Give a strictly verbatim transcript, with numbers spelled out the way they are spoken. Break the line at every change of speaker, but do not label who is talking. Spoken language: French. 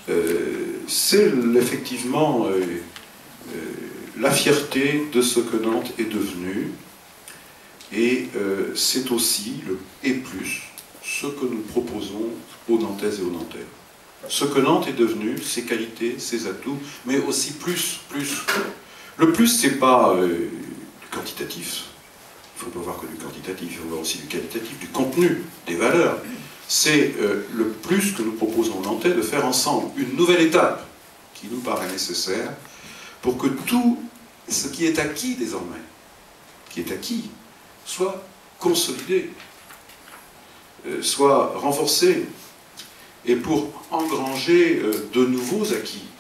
euh, c'est effectivement euh, euh, la fierté de ce que Nantes est devenu, et euh, c'est aussi, le, et plus, ce que nous proposons aux Nantaises et aux Nantais. Ce que Nantes est devenu, ses qualités, ses atouts, mais aussi plus, plus. Le plus, c'est pas euh, du quantitatif. Il ne faut pas voir que du quantitatif, il faut voir aussi du qualitatif, du contenu, des valeurs. C'est euh, le plus que nous proposons aux Nantais de faire ensemble une nouvelle étape qui nous paraît nécessaire pour que tout ce qui est acquis désormais, qui est acquis, soit consolidé, euh, soit renforcé, et pour engranger euh, de nouveaux acquis